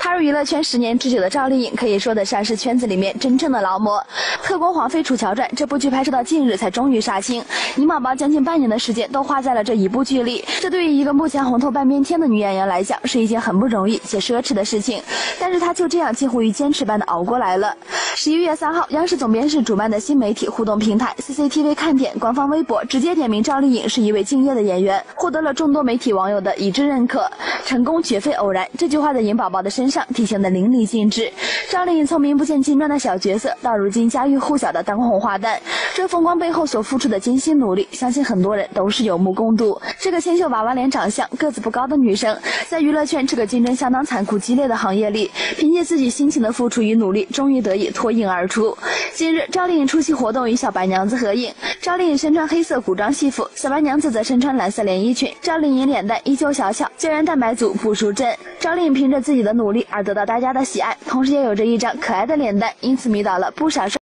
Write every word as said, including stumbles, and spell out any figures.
踏入娱乐圈十年之久的赵丽颖，可以说得上是圈子里面真正的劳模。《特工皇妃楚乔传》这部剧拍摄到近日才终于杀青，宁宝宝将近半年的时间都花在了这一部剧里。这对于一个目前红透半边天的女演员来讲，是一件很不容易且奢侈的事情。但是她就这样近乎于坚持般的熬过来了。十一月三号，央视总编室主办的新媒体互动平台 C C T V 看点官方微博直接点名赵丽颖是一位敬业的演员，获得了众多媒体网友的一致认可。成功绝非偶然，这句话在颖宝宝的身上体现得淋漓尽致。赵丽颖从名不见经传的小角色，到如今家喻户晓的当红花旦，这风光背后所付出的艰辛努力，相信很多人都是有目共睹。这个纤秀娃娃脸长相、个子不高的女生，在娱乐圈这个竞争相当残酷激烈的行业里，凭借自己辛勤的付出与努力，终于得以脱颖而出。近日，赵丽颖出席活动与小白娘子合影，赵丽颖身穿黑色古装戏服，小白娘子则身穿蓝色连衣裙。赵丽颖脸蛋依旧小巧，胶原蛋白足不输阵。赵丽颖凭着自己的努力而得到大家的喜爱，同时也有着一张可爱的脸蛋，因此迷倒了不少